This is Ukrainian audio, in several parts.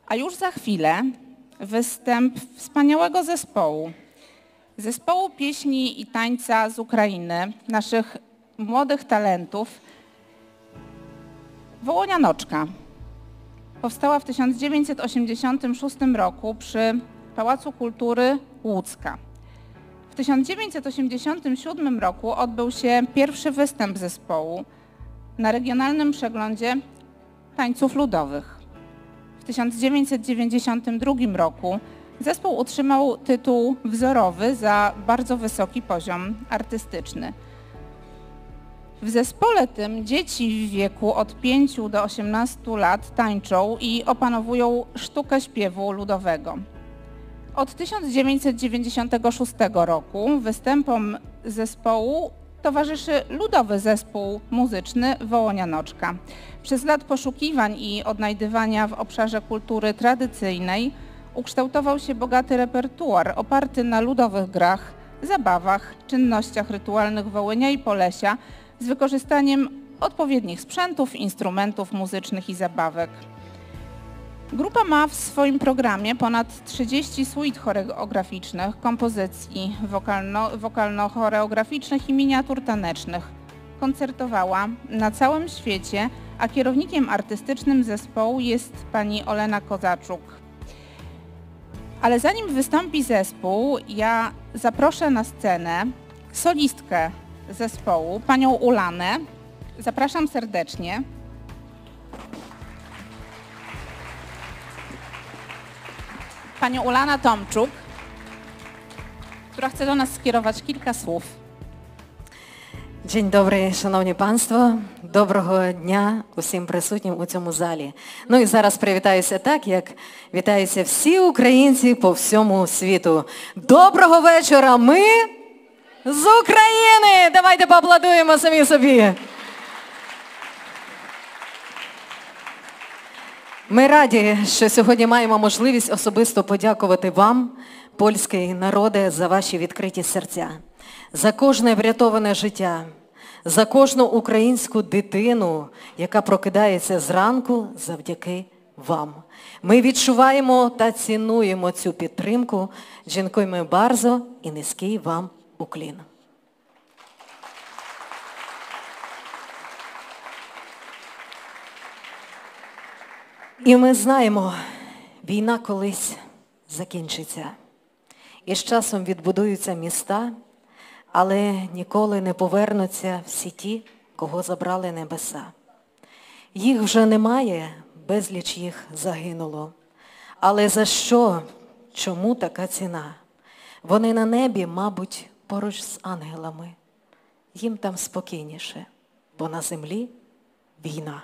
A już za chwilę występ wspaniałego zespołu pieśni i tańca z Ukrainy, naszych młodych talentów, Wołonianoczka. Powstała w 1986 roku przy Pałacu Kultury Łódzka. W 1987 roku odbył się pierwszy występ zespołu na Regionalnym Przeglądzie Tańców Ludowych. W 1992 roku zespół utrzymał tytuł wzorowy za bardzo wysoki poziom artystyczny. W zespole tym dzieci w wieku od 5 do 18 lat tańczą i opanowują sztukę śpiewu ludowego. Od 1996 roku występom zespołu towarzyszy ludowy zespół muzyczny Wołonianoczka. Przez lat poszukiwań i odnajdywania w obszarze kultury tradycyjnej ukształtował się bogaty repertuar oparty na ludowych grach, zabawach, czynnościach rytualnych Wołynia i Polesia z wykorzystaniem odpowiednich sprzętów, instrumentów muzycznych i zabawek. Grupa ma w swoim programie ponad 30 suite choreograficznych, kompozycji wokalno-choreograficznych i miniatur tanecznych. Koncertowała na całym świecie, a kierownikiem artystycznym zespołu jest pani Olena Kozaczuk. Ale zanim wystąpi zespół, ja zaproszę na scenę solistkę zespołu, panią Ulanę. Zapraszam serdecznie. Panią Ulana Tomczuk, która chce do nas skierować kilka słów. Dzień dobry, шановні панство. Доброго дня усім присутнім у цьому залі. Ну і зараз привітаюся так, як вітаються всі українці по всьому світу. Доброго вечора, ми з України! Давайте поаплодуємо самі собі. Ми раді, що сьогодні маємо можливість особисто подякувати вам, польський народе, за ваші відкриті серця, за кожне врятоване життя, за кожну українську дитину, яка прокидається зранку завдяки вам. Ми відчуваємо та цінуємо цю підтримку. Дякуємо bardzo і низький вам уклін. І ми знаємо, війна колись закінчиться. І з часом відбудуються міста, але ніколи не повернуться всі ті, кого забрали небеса. Їх вже немає, безліч їх загинуло. Але за що? Чому така ціна? Вони на небі, мабуть, поруч з ангелами. Їм там спокійніше, бо на землі війна.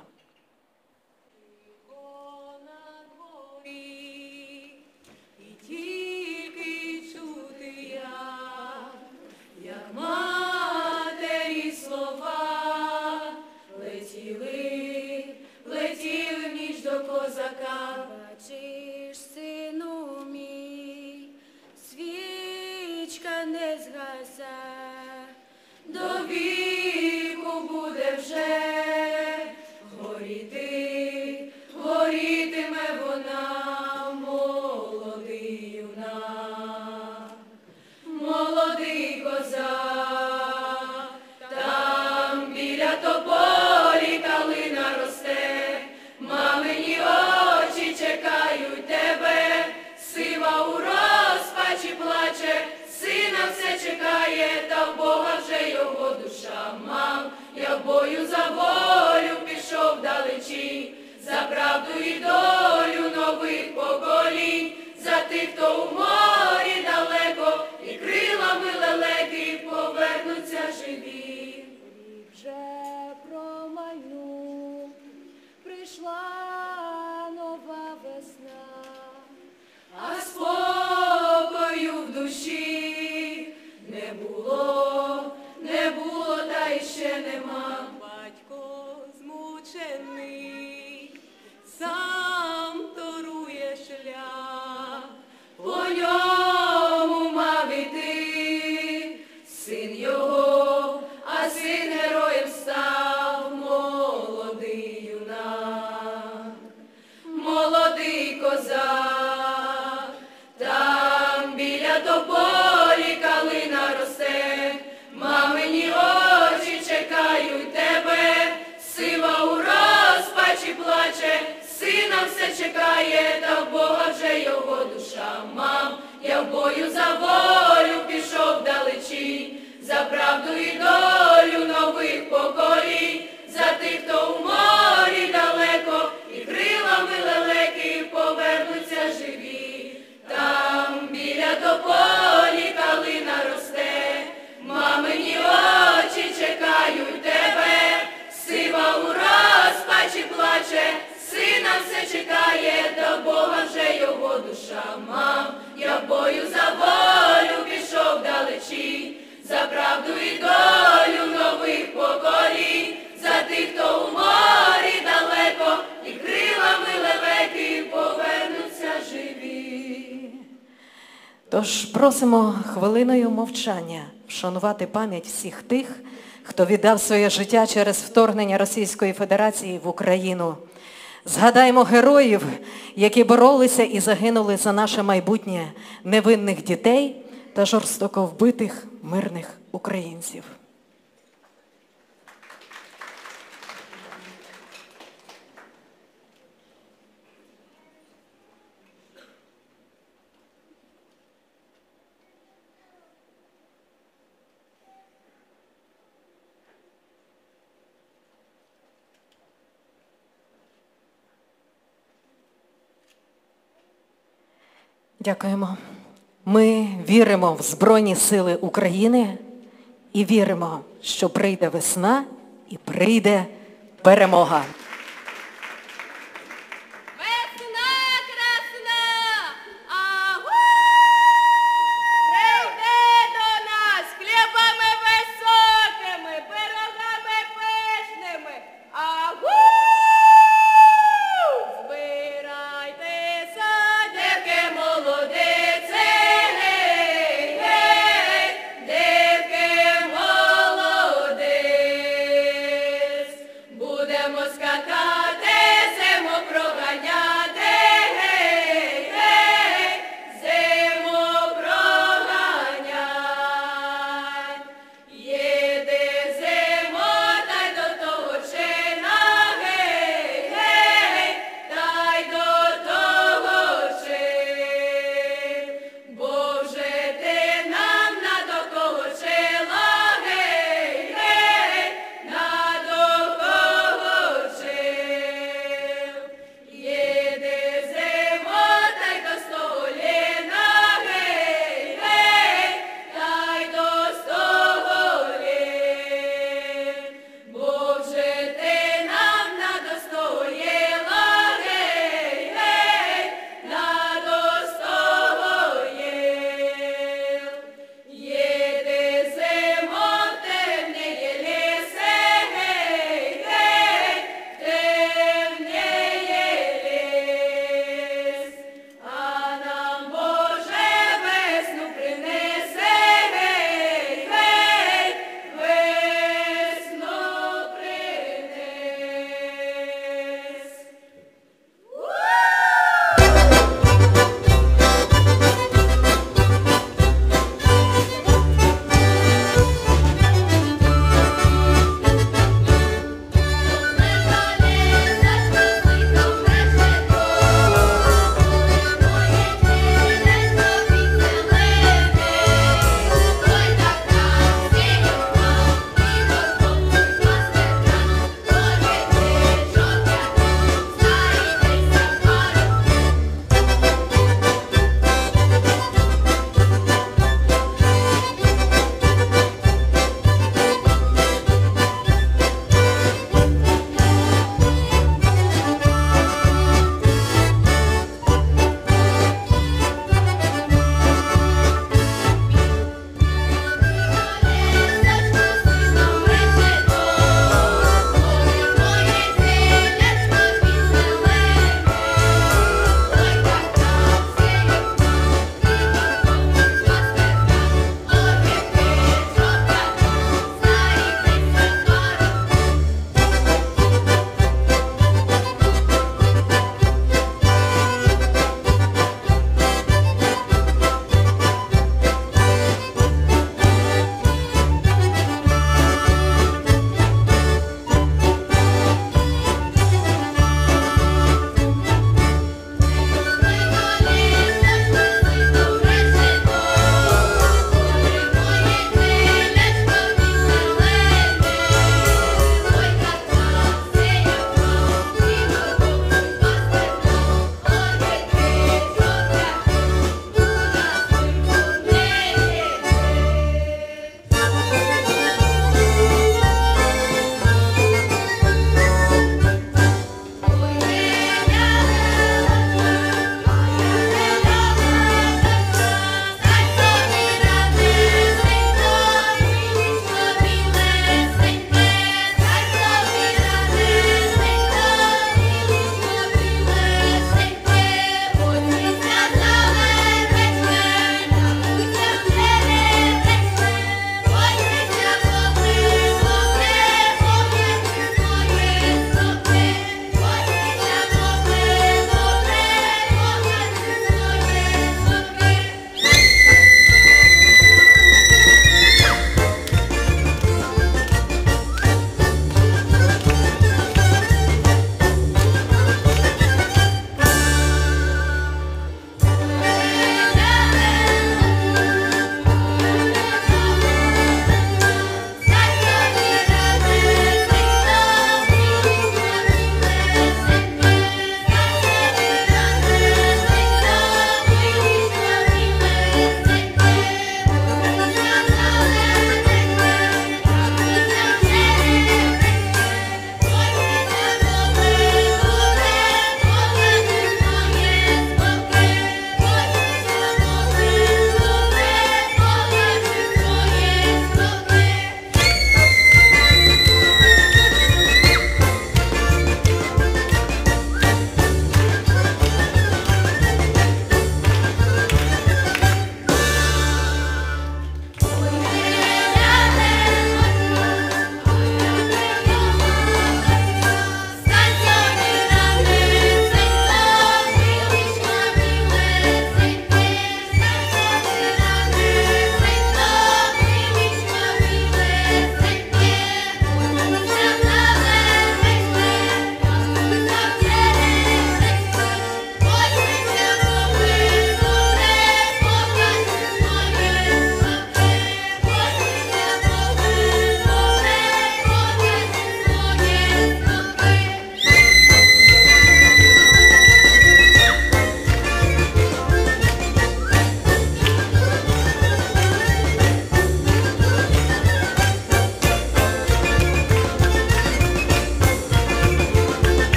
Бачиш, сину мій, свічка не згаса, до віку буде вже горіти, горітиме вона, молодий юнак, молодий козак, там біля тополі калина росте, мамині очі чекають тебе, сива у розпачі плаче, сина все чекає, та в Бога вже його душа. Мам, я в бою за волю пішов далечінь, за правду і долю нових поколінь, за тих, хто у морі далеко, і крилами лелеки повернуться живі. Вже промайнув, прийшла нова весна, а спокою в душі не було, не було, та й ще нема. Батько змучений, сам торує шлях, по плаче, сина все чекає, та в Бога вже його душа. Мам, я в бою за волю пішов далечінь, за правду і долю нових поколінь, за тих, хто у морі далеко, і крилами лелеки повернуться живі. Там біля тополі калина росте, мамині очі чекають тебе, сива у розпачі плаче, сина все чекає, та в Бога вже його душа. Мам, я в бою за волю пішов далечінь, за правду і долю нових поколінь, за тих, хто у морі далеко, і крилами лелеки повернуться живі. Тож просимо хвилиною мовчання вшанувати пам'ять всіх тих, хто віддав своє життя через вторгнення Російської Федерації в Україну. Згадаймо героїв, які боролися і загинули за наше майбутнє, невинних дітей та жорстоко вбитих мирних українців. Дякуємо. Ми віримо в Збройні Сили України і віримо, що прийде весна і прийде перемога. Весна красна, агу! Прийде до нас хлібами високими, пирогами пишними, агу! Збирайтеся, дівки молодиці, гей, гей, дівки молодиць. Будемо скакати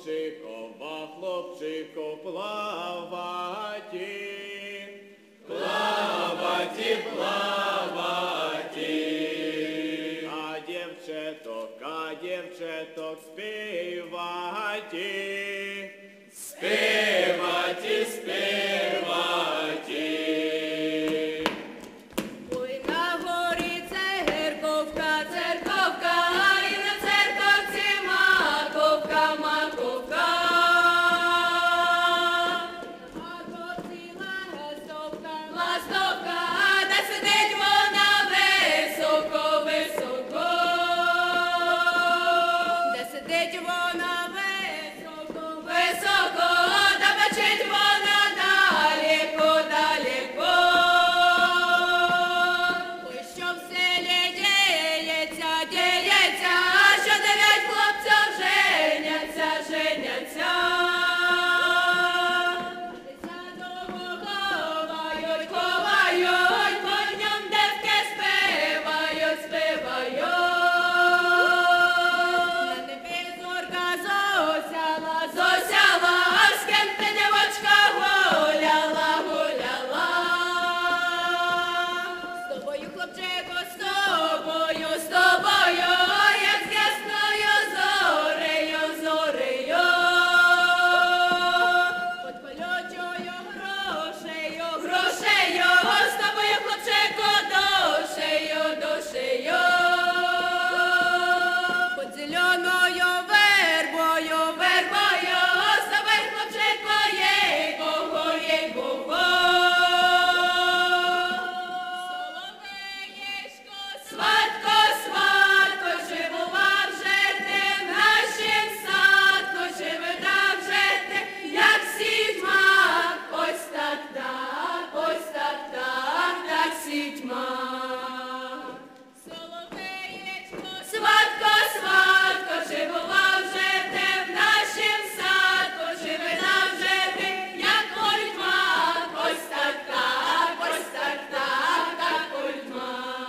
хлопчикова, хлопчико, плаваті. Плаваті, плаваті. А дівчаток співаті. Співаті, співаті. Ой, на горі церковка, церковка, і на церковці маковка, маковка. На маковці ластовка, ластовка, та сидить вона високо, високо. Де сидить вона високо, високо, та бачить вона далеко, далеко. Ой, що в селі діється, діється, що 9 хлопців женяться, женяться. Десятого ховають, ховають, по ньому девки співають, співають. На небі зорка зосяла, зосяла, з ким ти, дівочка, гуляла, гуляла. З тобою, хлопчику, з тобою, з тобою, як з ясною зорею, зорею. Под колючою грошею, грошею, з тобою, хлопчику, душею, душею. Под зеленою вербою, вербою, з тобою, хлопчику, їй-богу, їй-богу. Соловеєчко, сватко, сватко, чи бував же ти в нашім садку, чи видав же ти, як сітьма? Ось так, так, ось так, так, так, сітьма. Соловеєчко, сватко, сватко, чи бував же ти в нашім садку, чи видав же ти, як культма? Ось так, так, ось так, так, так, культма.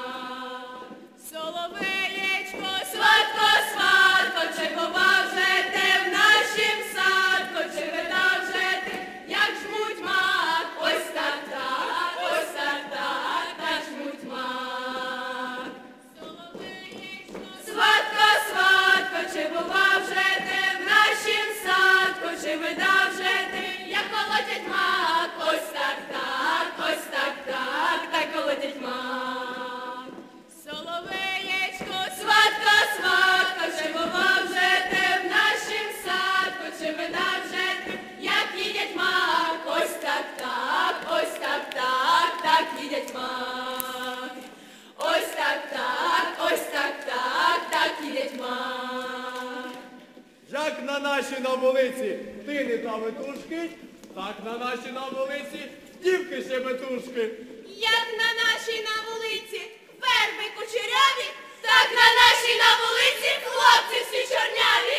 Соловеєчко, сватко, сватко, чи бував же ти в нашім садку, чи видав же ти, як жмуть мак? Ось так, так, ось так, так, так, жмуть мак. Соловеєчко, сватко, сватко, чи бував же ти в нашім садку, чи видав же ти, як колотять мак? Ось так, так, ось так, так, так, колотять мак. Соловеєчко, сватко, сватко, чи бував же ти в нашім садку, чи видав же ти, як їдять мак? Ось так, так, ось так, так, так, їдять мак. Ось так, так, ось так, так, так, їдять мак. Як на нашій на вулиці тини та ветушки, так на нашій на вулиці дівки щебетушки. Як на нашій на вулиці верби кучеряві, так на нашій на вулиці хлопці всі чорняві.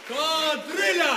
Кадриля!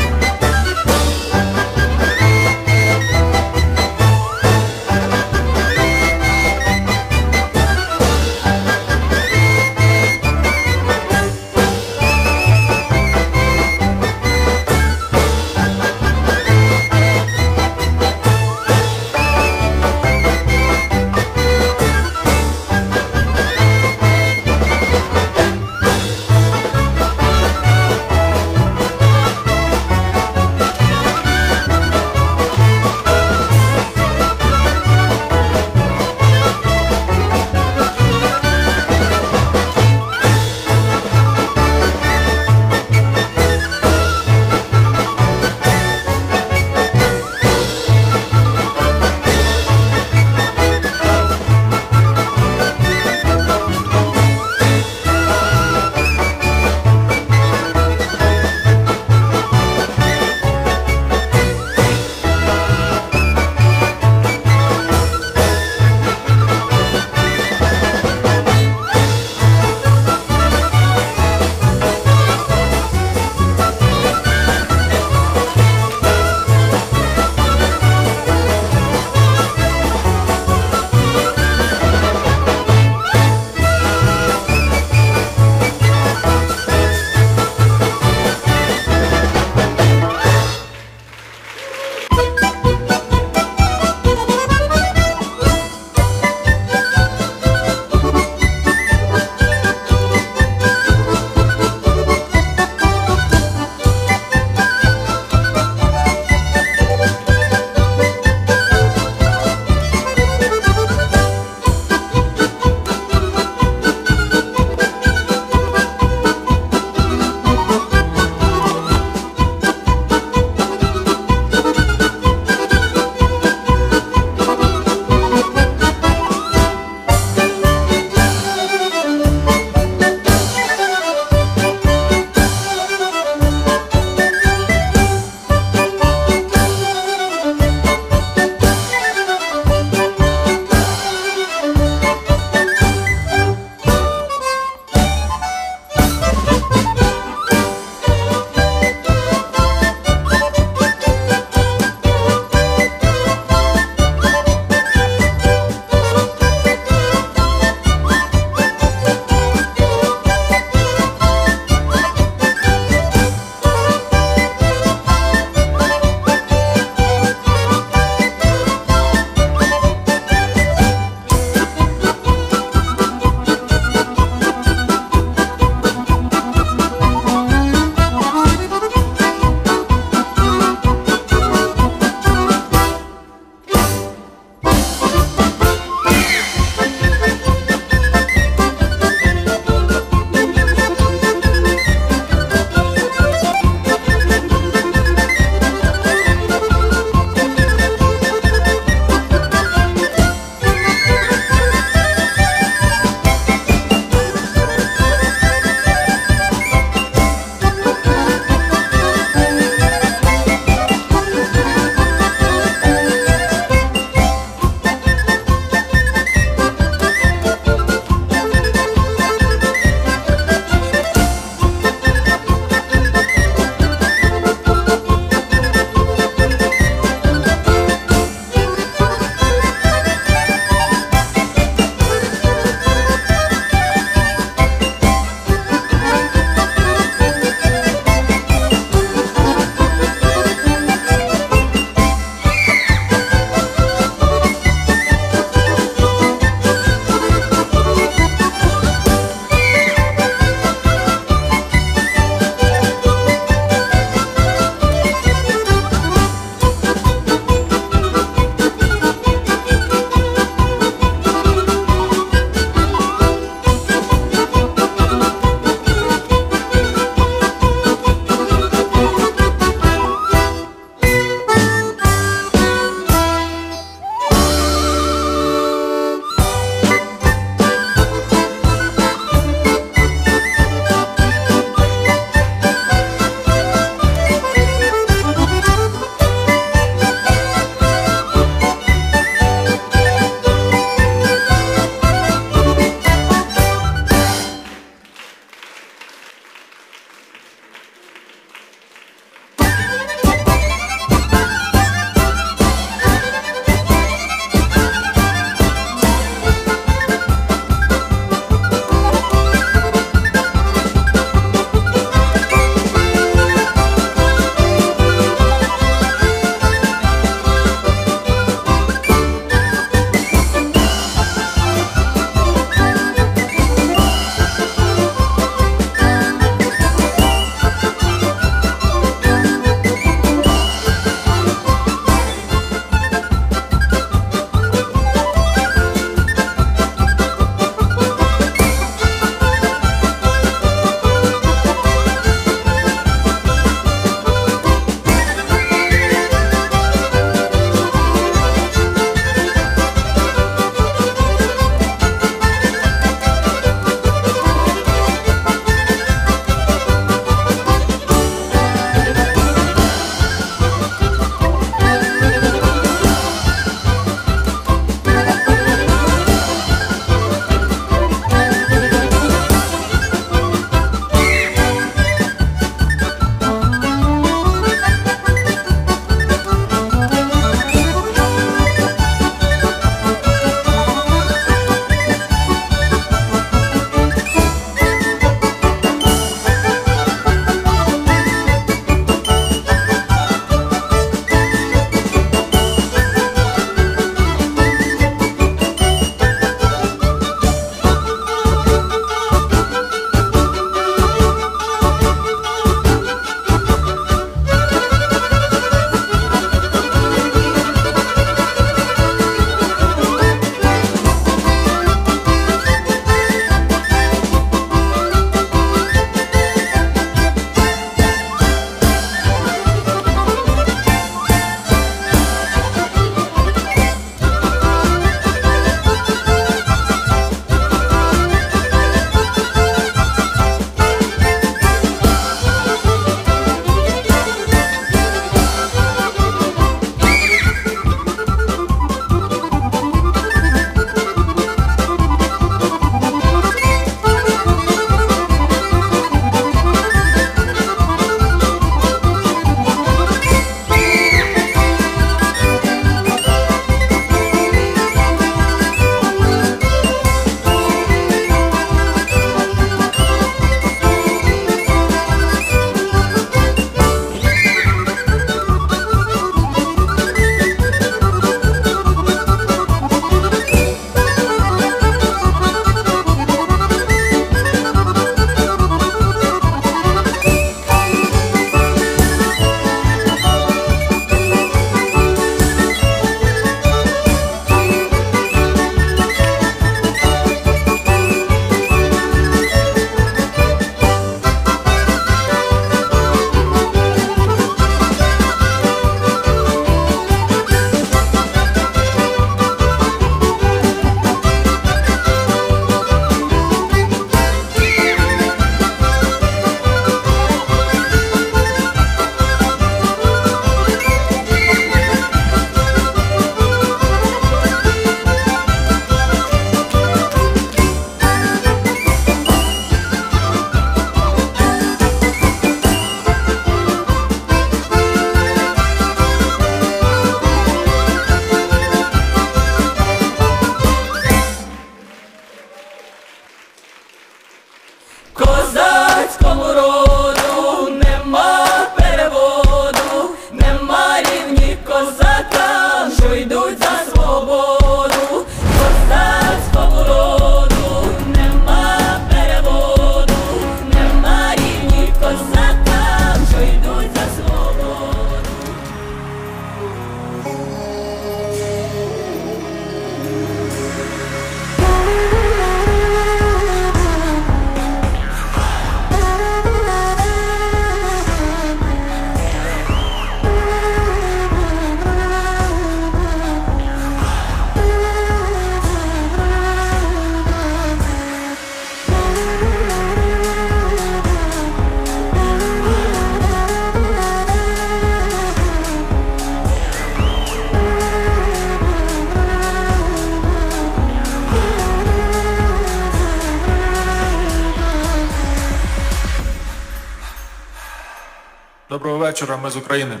Доброго вечора, ми з України.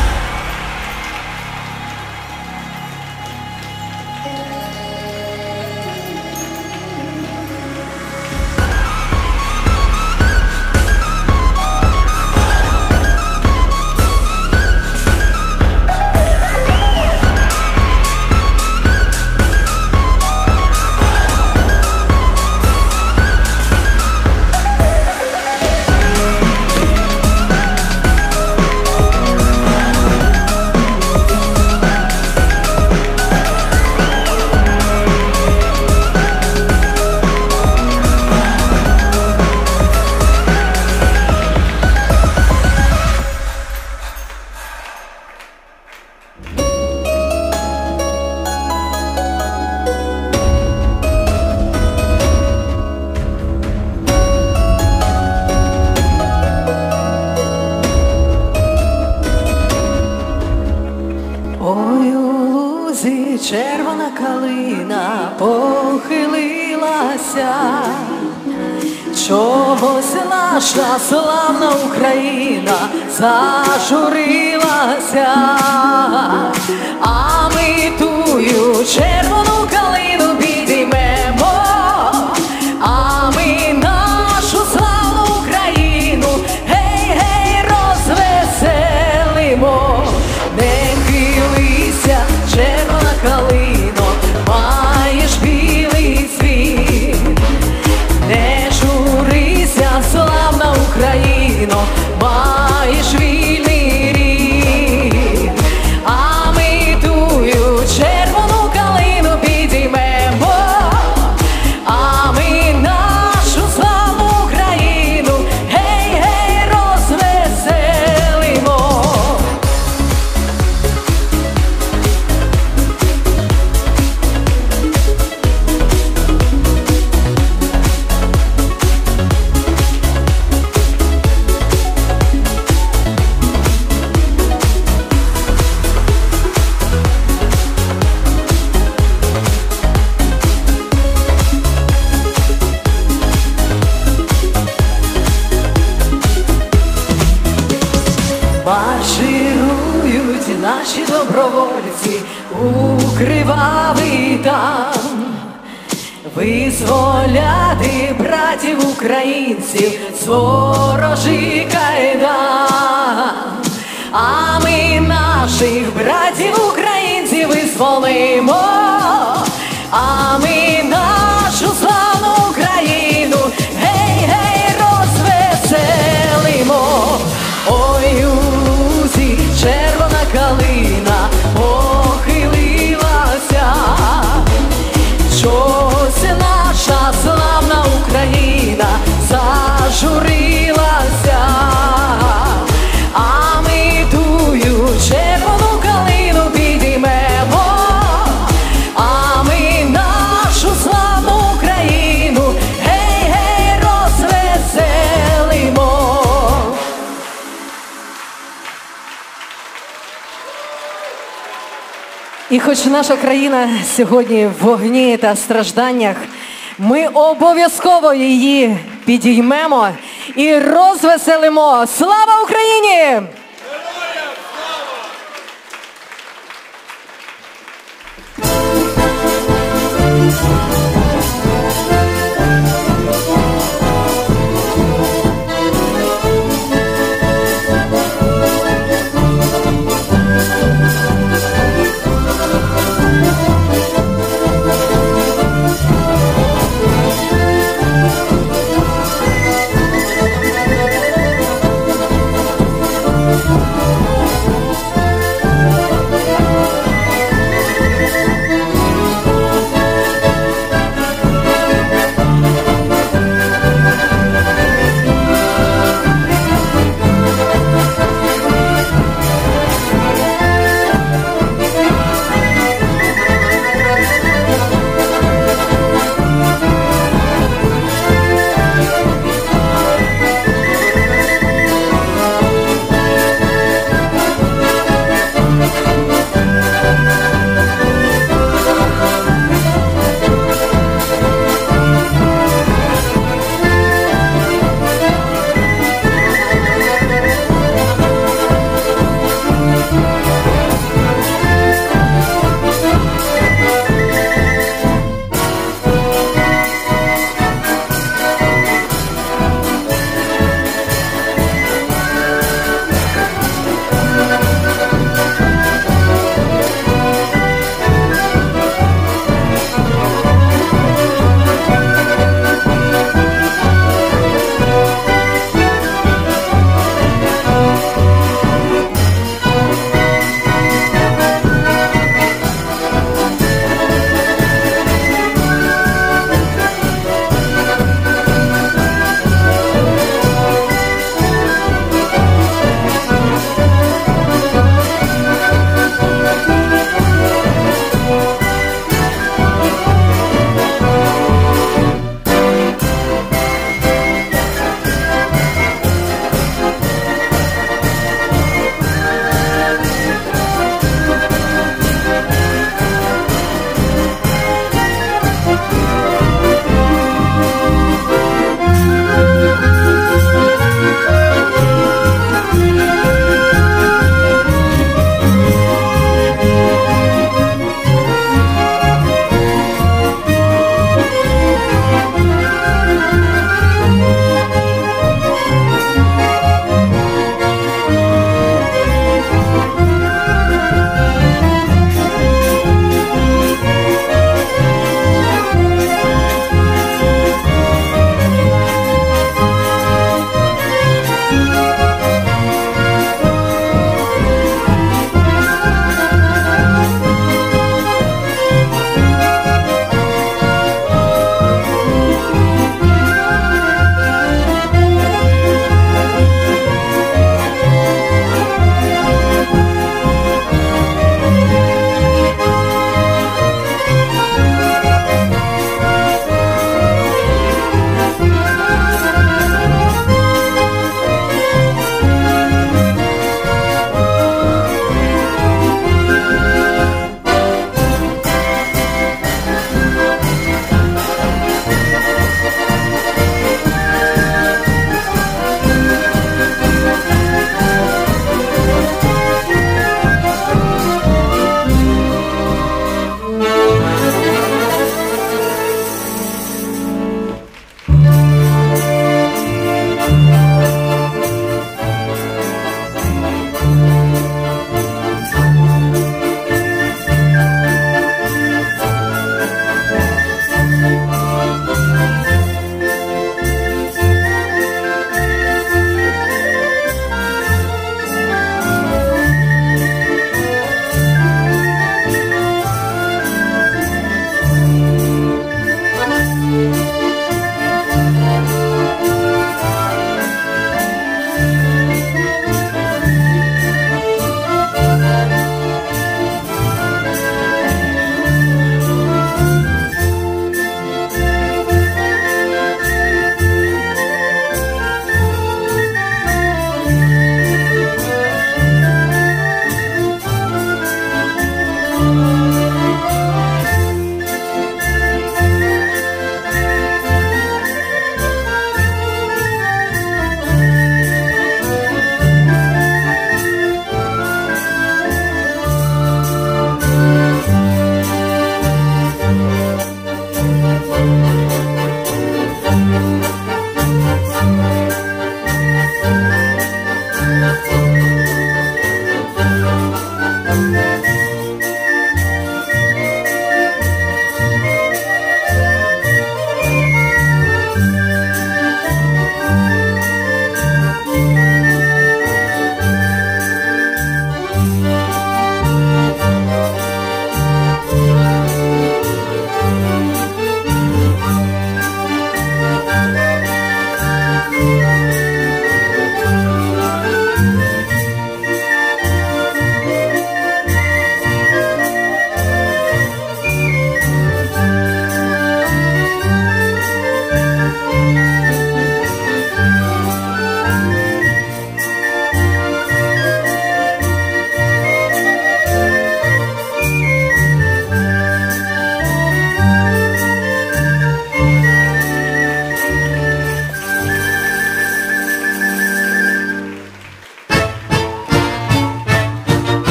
Ой, у лузі червона калина похилилася, чогось наша славна Україна зажурилася, а ми тую червону калину підіймемо, а ми нашу славну Україну гей-гей розвеселимо. Не хилися, червона калино, маєш білий світ. Не журися, славна Україно, маєш вільний рід. А ми тую червону калину підіймемо, а ми нашу славну Україну гей-гей розвеселимо. Марширують наші добровольці у кривавий там, визволяти братів українців з ворожий кайдан. А ми наших братів українців визволимо, а ми нашу славну Україну гей-гей розвеселимо. Ой, у лузі червона калина похилилася, чогось наша славна Україна зажурилася, а ми тую червону калину підіймемо, а ми нашу славну Україну гей-гей розвеселимо. І хоч наша країна сьогодні в вогні та стражданнях, ми обов'язково її підіймемо і розвеселимо. Слава Україні!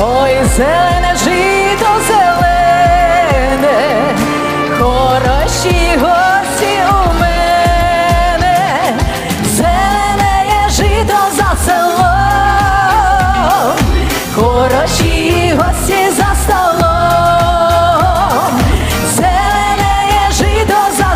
Ой, зелене жито зелене, хороші гості у мене, зелене є жито за селом, хороші гості за столом, зелене є жито за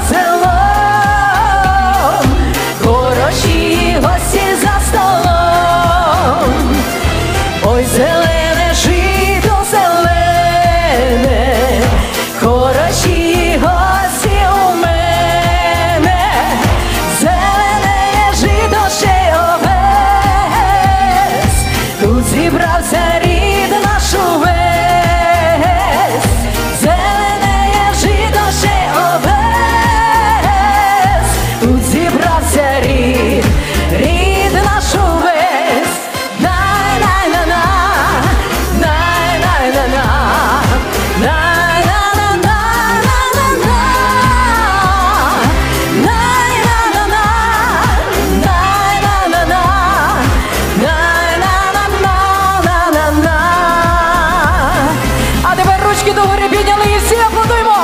селом, хороші гості за столом. Ой, зелене жито зелене, хороші гості у мене, зелене є жито ще й овес, тут зібрався рід наш увесь, зелене є жито ще й овес, тут зібрався рід наш увесь. А тепер ручки догори підняли і всі аплодуємо!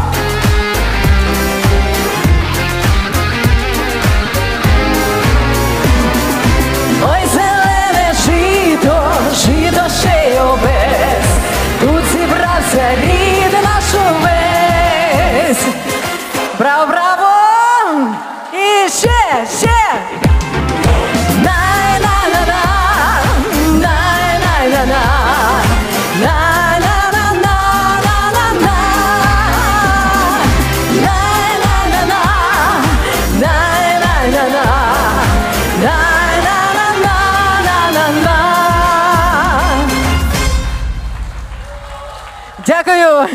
Ой, зелене жито, жито ще й овес, тут зібрався рід наш увесь. Браво, браво! І ще, ще! Най-на-на-на, най-най-на-на, най-на-на-на-на-на-на, най-на-на-на, най-най-на-на, най-на-на-на-на-на. Дякую!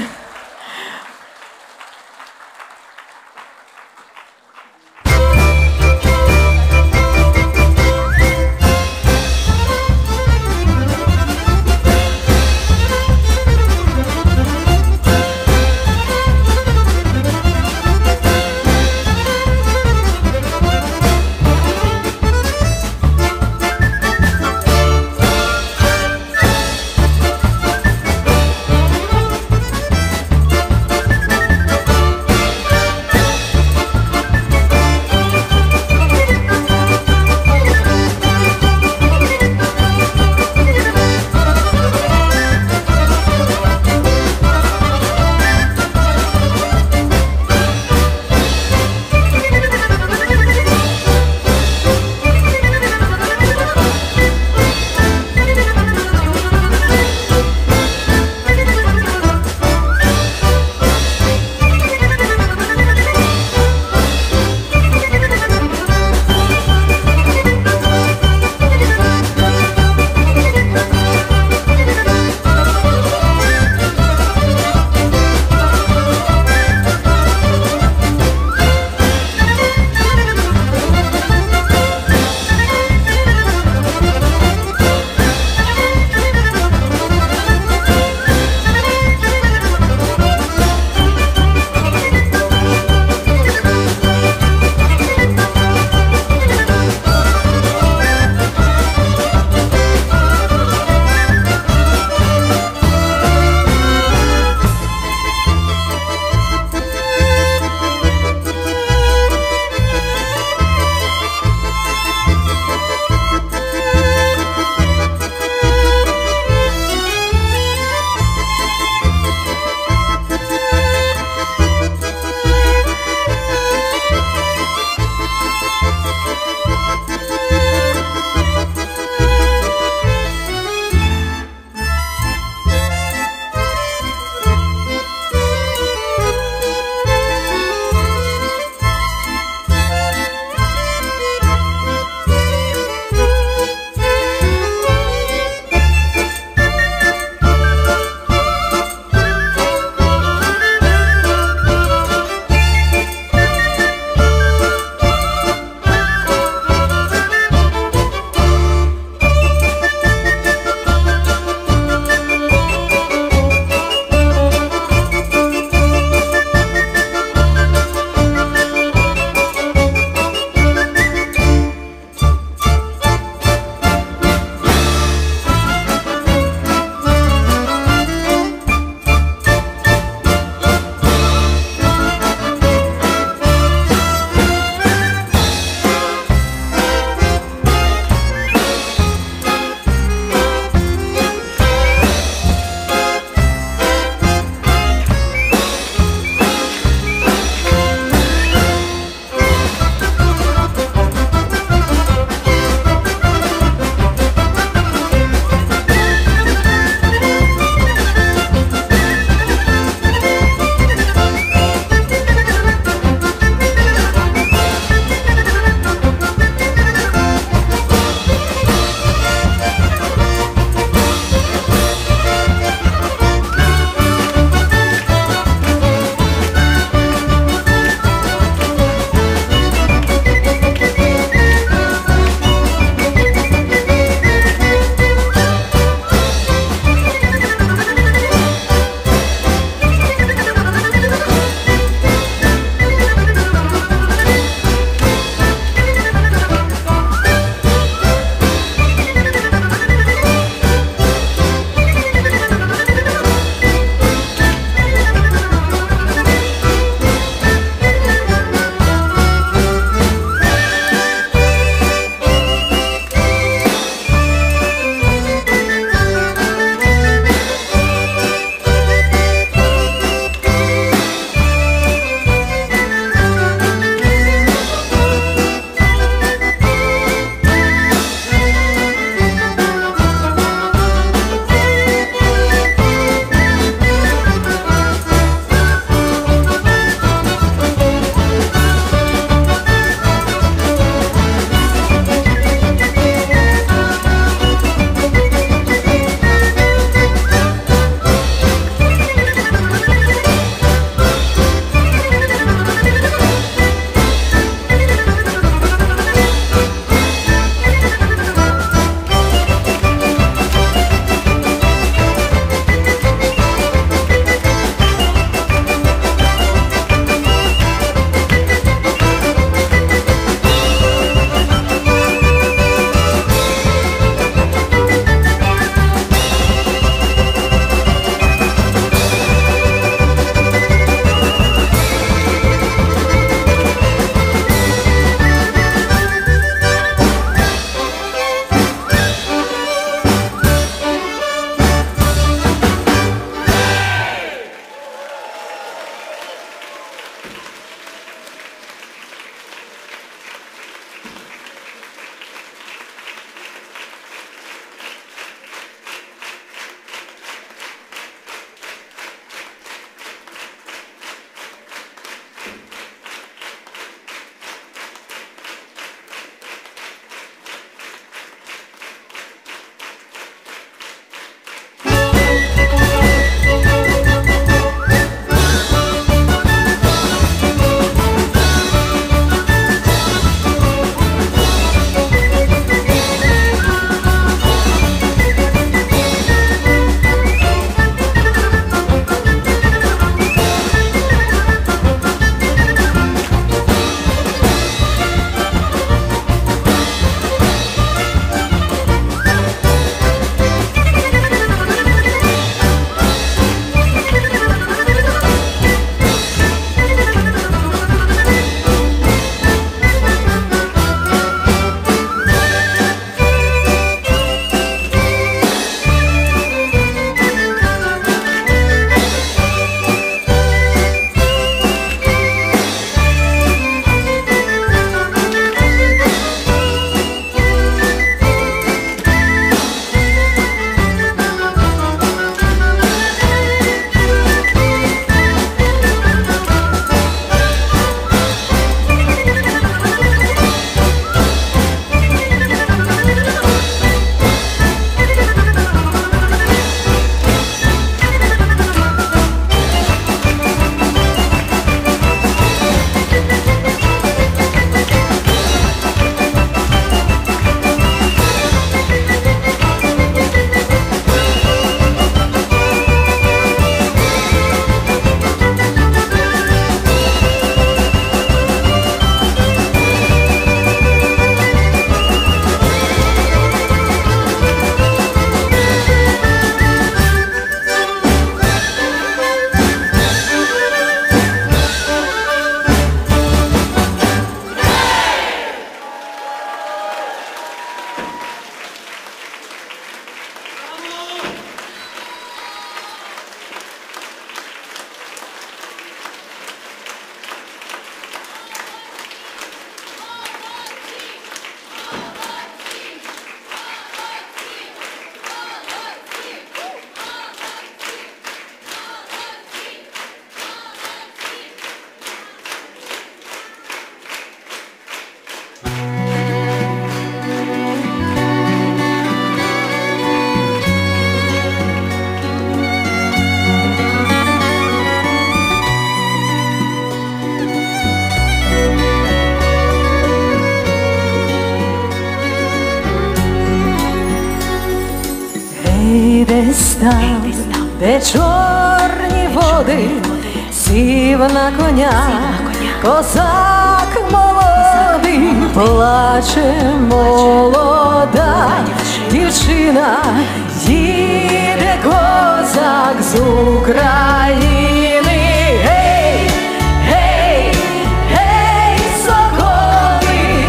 Ти десь там, де чорні води, сів на коня, козак молодий, плаче молода дівчина, їде козак з України. Гей, гей, гей, соколи,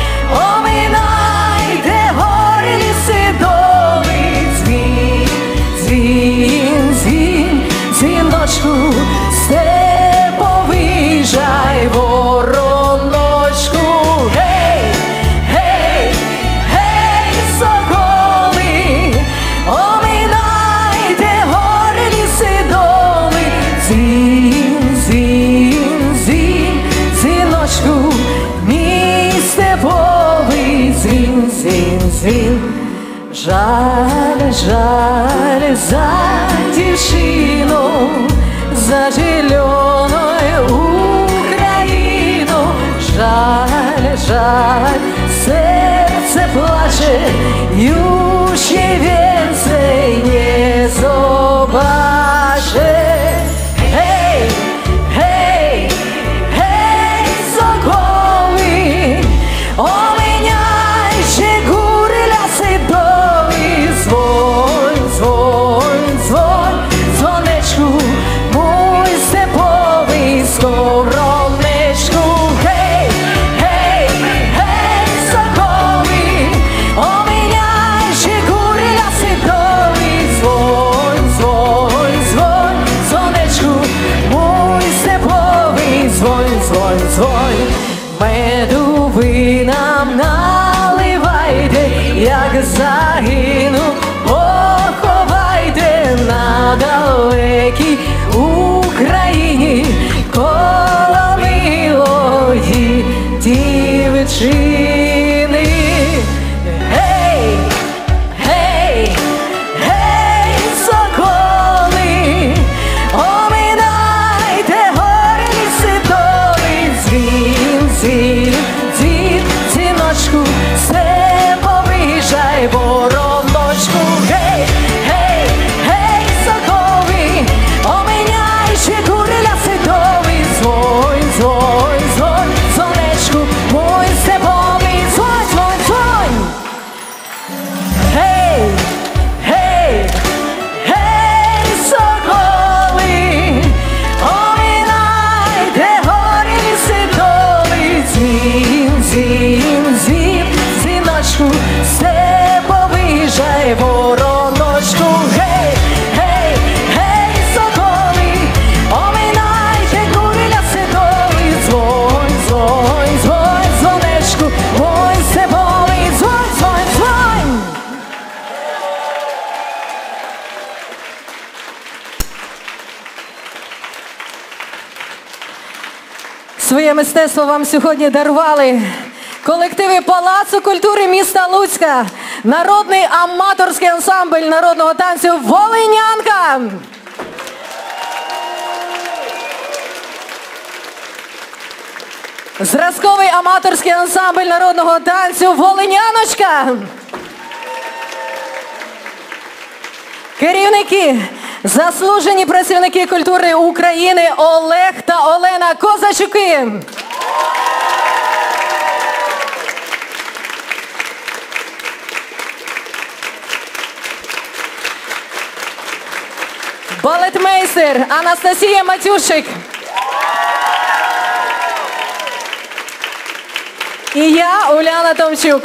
оминайте гори, ліси, доли, дзвін, дзвін, дзвін, дзвіночку, степовий жай, вороночку. Гей, гей, гей, соколи, оминайте гори, ліси, доли, дзвін, дзвін, дзвін, дзвіночку, мій степовий дзвін, дзвін, дзвін. Жаль, жаль за дівчину, за зеленою Україну. Жаль, жаль, серце плаче, już jej więcej nie zobaczę. Hej, hej, hej, sokoły, ominiajcie góry, lasy, doły, dzwoń, dzwoń, dzwoń, dzwoneczku, mój stepowy skowroneczku. Hej, hej, hej, sokoły, ominiajcie góry, lasy, doły, dzwoń, dzwoń, dzwoń, dzwoneczku, mój stepowy, dzwoń, dzwoń, dzwoń. Меду ви нам наливайте, як загину, поховайте на далекій Україні коло милої дівчини. Гей, гей, гей, соколи, оминайте гори, ліси, доли, дзвін, дзвін, дзвін, дзвіночку, степовий жай, вороночку. Гей, гей, гей, соколи, оминяйте гори, ляси, доли, дзвонь, дзвонь, дзвонь, дзвонечку, мой степовий, дзвонь, дзвонь, дзвонь. Гей, гей, гей, соколи, оминайте гори, ліси, доли, дзвін, дзвін, дзвін, дзвіночку, степовий жай, вороночку. Гей, гей, гей, соколи, оминайте гори, ляси, доли, дзвонь, дзвонь, дзвонь, дзвонечку, мой степовий, дзвонь, дзвонь, дзвонь. Своє мистецтво вам сьогодні дарували колективи Палацу культури міста Луцька, народний аматорський ансамбль народного танцю «Волинянка». Зразковий аматорський ансамбль народного танцю «Волиняночка». Керівники, заслужені працівники культури України Олег та Олена Козачуки. Балетмейстер Анастасія Матюшик. І я, Уляна Томчук.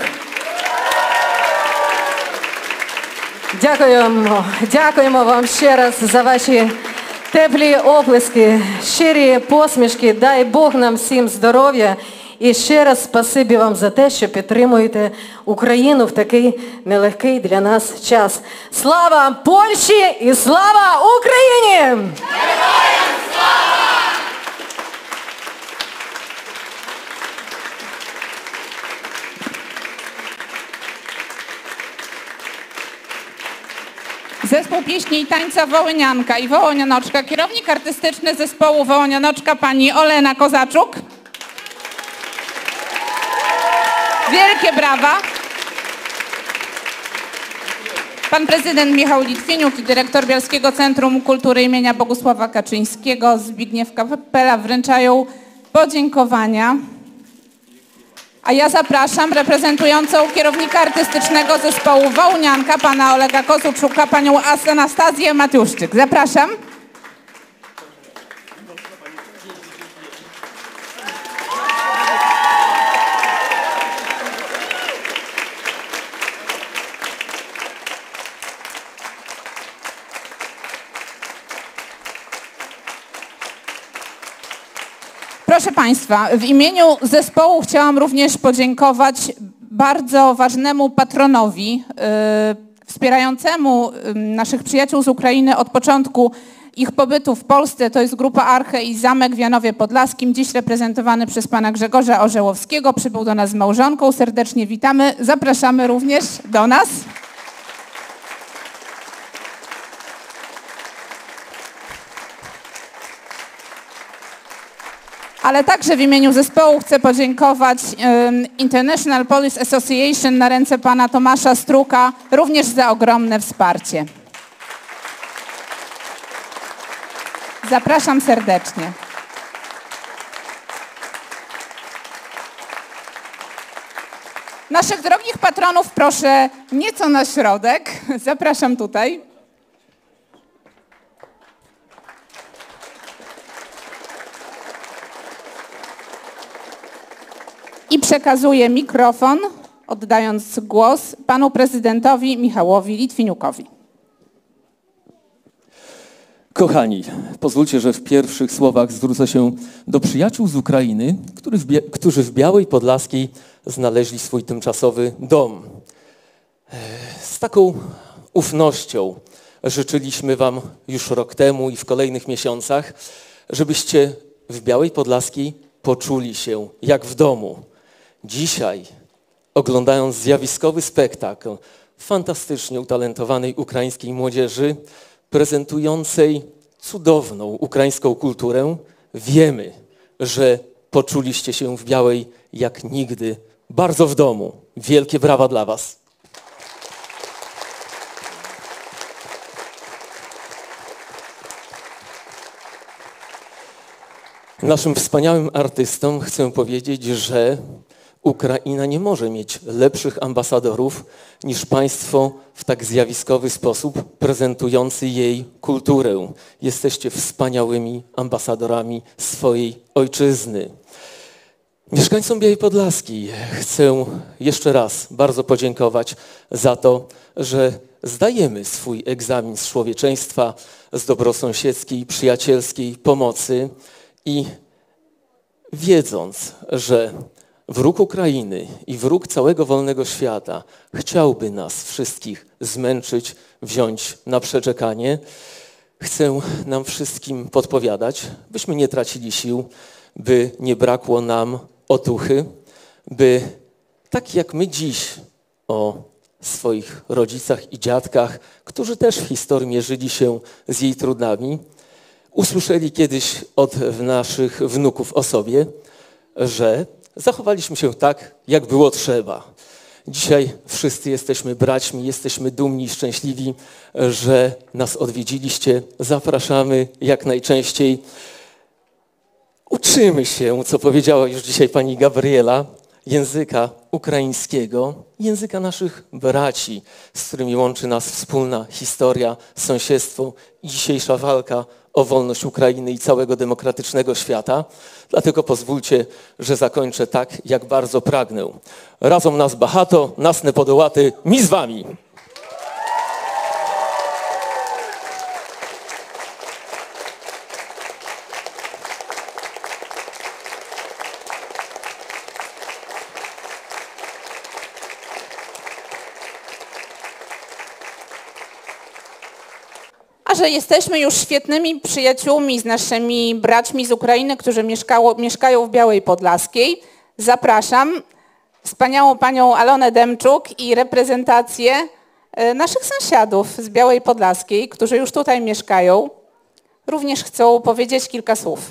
Дякуємо вам ще раз за ваші теплі оплески, щирі посмішки. Дай Бог нам всім здоров'я. І ще раз спасибі вам за те, що підтримуєте Україну в такий нелегкий для нас час. Слава Польщі і слава Україні! Героям слава! Zespół pieśni i tańca Wołynianka i Wołonianoczka. Kierownik artystyczny zespołu Wołonianoczka pani Olena Kozaczuk. Wielkie brawa. Pan prezydent Michał Litwiniuk i dyrektor Bialskiego Centrum Kultury imienia Bogusława Kaczyńskiego, Zbigniew Kapela wręczają podziękowania. A ja zapraszam reprezentującą kierownika artystycznego zespołu Wołnianka, pana Olega Kozuczuka, panią Anastazję Matiuszczyk. Zapraszam. Proszę Państwa, w imieniu zespołu chciałam również podziękować bardzo ważnemu patronowi wspierającemu naszych przyjaciół z Ukrainy od początku ich pobytu w Polsce. To jest grupa Arche i Zamek w Janowie Podlaskim, dziś reprezentowany przez pana Grzegorza Orzełowskiego. Przybył do nas z małżonką. Serdecznie witamy. Zapraszamy również do nas. Ale także w imieniu zespołu chcę podziękować International Police Association na ręce pana Tomasza Struka również za ogromne wsparcie. Zapraszam serdecznie. Naszych drogich patronów proszę nieco na środek. Zapraszam tutaj. I przekazuję mikrofon, oddając głos panu prezydentowi Michałowi Litwiniukowi. Kochani, pozwólcie, że w pierwszych słowach zwrócę się do przyjaciół z Ukrainy, którzy w Białej Podlaskiej znaleźli swój tymczasowy dom. Z taką ufnością życzyliśmy wam już rok temu i w kolejnych miesiącach, żebyście w Białej Podlaskiej poczuli się jak w domu. Dzisiaj, oglądając zjawiskowy spektakl fantastycznie utalentowanej ukraińskiej młodzieży, prezentującej cudowną ukraińską kulturę, wiemy, że poczuliście się w Białej jak nigdy bardzo w domu. Wielkie brawa dla was. Naszym wspaniałym artystom chcę powiedzieć, że Ukraina nie może mieć lepszych ambasadorów niż państwo w tak zjawiskowy sposób prezentujący jej kulturę. Jesteście wspaniałymi ambasadorami swojej ojczyzny. Mieszkańcom Białej Podlaskiej chcę jeszcze raz bardzo podziękować za to, że zdajemy swój egzamin z człowieczeństwa, z dobrosąsiedzkiej, przyjacielskiej pomocy i wiedząc, że wróg Ukrainy i wróg całego wolnego świata chciałby nas wszystkich zmęczyć, wziąć na przeczekanie, chcę nam wszystkim podpowiadać, byśmy nie tracili sił, by nie brakło nam otuchy, by tak jak my dziś o swoich rodzicach i dziadkach, którzy też w historii mierzyli się z jej trudami, usłyszeli kiedyś od naszych wnuków o sobie, że zachowaliśmy się tak, jak było trzeba. Dzisiaj wszyscy jesteśmy braćmi, jesteśmy dumni i szczęśliwi, że nas odwiedziliście. Zapraszamy jak najczęściej. Uczymy się, co powiedziała już dzisiaj pani Gabriela, języka ukraińskiego, języka naszych braci, z którymi łączy nas wspólna historia, sąsiedztwo i dzisiejsza walka o wolność Ukrainy i całego demokratycznego świata. Dlatego pozwólcie, że zakończę tak, jak bardzo pragnę. Razem nas bahato, nas nie podołaty, mi z wami. A że jesteśmy już świetnymi przyjaciółmi z naszymi braćmi z Ukrainy, którzy mieszkają w Białej Podlaskiej, zapraszam wspaniałą panią Alonę Demczuk i reprezentację naszych sąsiadów z Białej Podlaskiej, którzy już tutaj mieszkają. Również chcą powiedzieć kilka słów.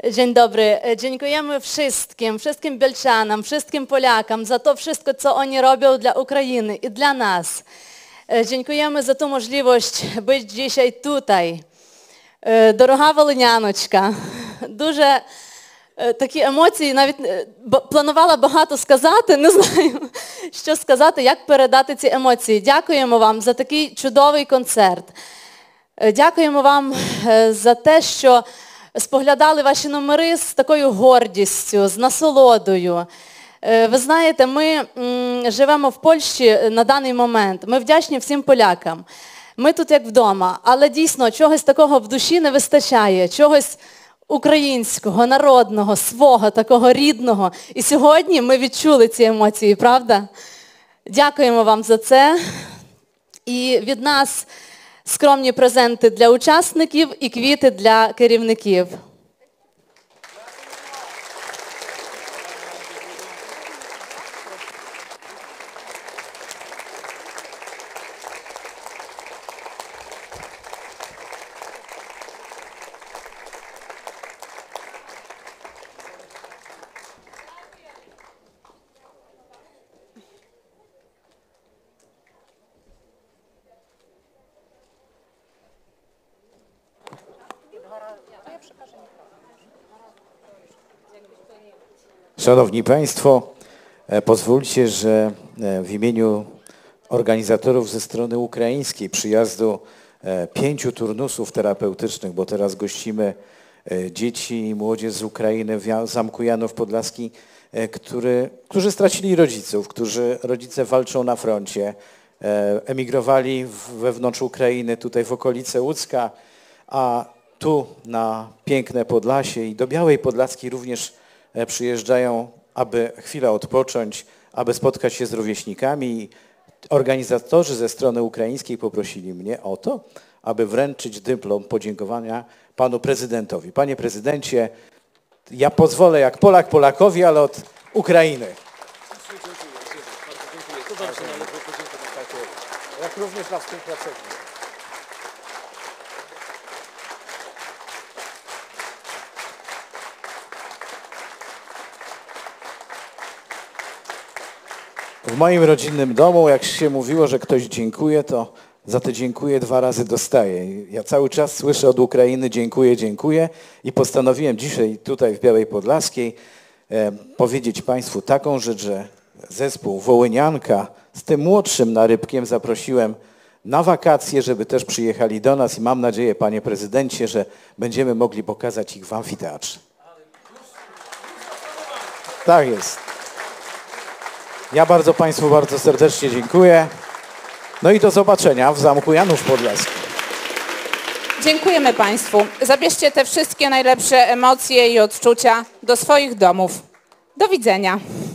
Dzień dobry. Dziękujemy wszystkim Bielczanom, wszystkim Polakom za to wszystko, co oni robią dla Ukrainy i dla nas. Dziękujemy za tę możliwość być dzisiaj tutaj. Дорога Волиняночка, дуже такі емоції, навіть планувала багато сказати, не знаю, що сказати, як передати ці емоції. Дякуємо вам за такий чудовий концерт. Дякуємо вам за те, що споглядали ваші номери з такою гордістю, з насолодою. Ви знаєте, ми живемо в Польщі на даний момент. Ми вдячні всім полякам. Ми тут як вдома, але дійсно чогось такого в душі не вистачає, чогось українського, народного, свого, такого рідного. І сьогодні ми відчули ці емоції, правда? Дякуємо вам за це. І від нас скромні презенти для учасників і квіти для керівників. Szanowni Państwo, pozwólcie, że w imieniu organizatorów ze strony ukraińskiej przyjazdu 5 turnusów terapeutycznych, bo teraz gościmy dzieci i młodzież z Ukrainy w Zamku Janów Podlaski, którzy stracili rodziców, którzy rodzice walczą na froncie, emigrowali wewnątrz Ukrainy, tutaj w okolice Łódzka, a tu na piękne Podlasie i do Białej Podlaskiej również przyjeżdżają, aby chwilę odpocząć, aby spotkać się z rówieśnikami. Organizatorzy ze strony ukraińskiej poprosili mnie o to, aby wręczyć dyplom podziękowania panu prezydentowi. Panie prezydencie, ja pozwolę jak Polak Polakowi, ale od Ukrainy. Jak również dla współpracowników. W moim rodzinnym domu, jak się mówiło, że ktoś dziękuję, to za te dziękuję 2 razy dostaję. Ja cały czas słyszę od Ukrainy dziękuję, dziękuję i postanowiłem dzisiaj tutaj w Białej Podlaskiej powiedzieć Państwu taką rzecz, że zespół Wołynianka z tym młodszym narybkiem zaprosiłem na wakacje, żeby też przyjechali do nas i mam nadzieję, panie prezydencie, że będziemy mogli pokazać ich w amfiteatrze. Tak jest. Ja Państwu bardzo serdecznie dziękuję. No i do zobaczenia w Zamku Janów Podlaskich. Dziękujemy Państwu. Zabierzcie te wszystkie najlepsze emocje i odczucia do swoich domów. Do widzenia.